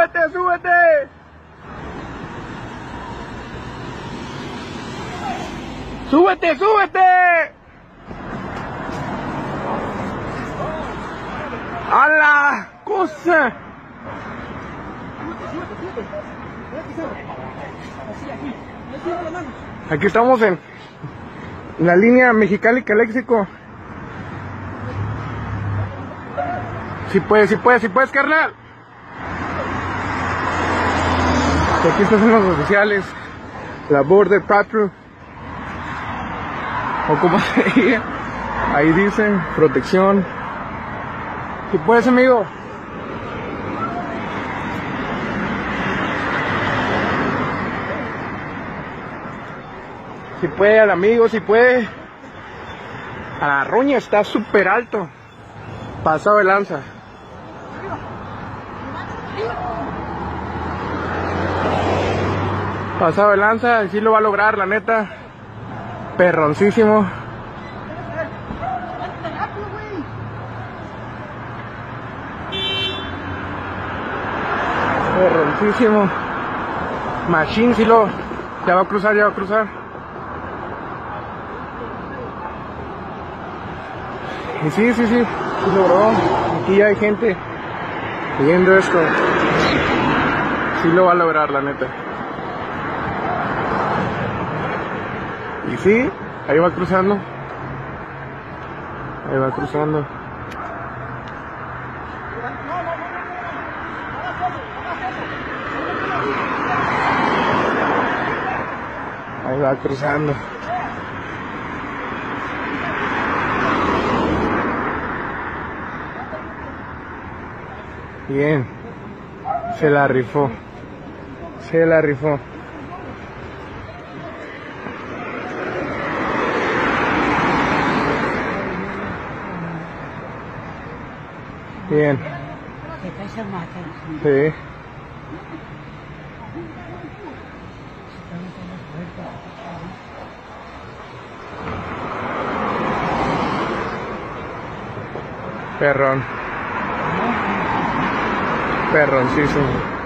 súbete, súbete. ¡Súbete, súbete! ¡A la cosa! Aquí estamos en la línea Mexicali-Calexico. Si puedes, carnal. Y aquí están los oficiales, la Border Patrol, o como se diga, ahí dicen, protección. Si puedes, amigo. Si puede, al amigo, si puede. A la roña está súper alto. Pasado de lanza. Pasado de lanza, y sí lo va a lograr, la neta. Perroncísimo. Perroncísimo. Machine, sí lo. Ya va a cruzar, ya va a cruzar. Y sí logró. Aquí ya hay gente viendo esto. Sí lo va a lograr, la neta. Y sí, ahí va cruzando. Ahí va cruzando. Ahí va cruzando. Bien. Se la rifó. Se la rifó. Bien. Sí. Perrón. Perroncísimo.